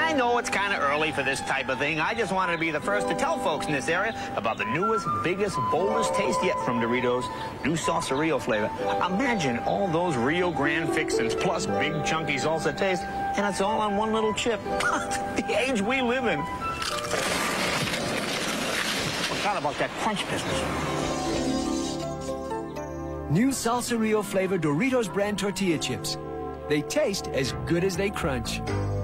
I know it's kind of early for this type of thing. I just wanted to be the first to tell folks in this area about the newest, biggest, boldest taste yet from Doritos, new Salsa Rio flavor. Imagine all those Rio Grande fixins plus big chunky salsa taste, and it's all on one little chip. The age we live in. Forgot about that crunch business. New Salsa Rio flavor Doritos brand tortilla chips. They taste as good as they crunch.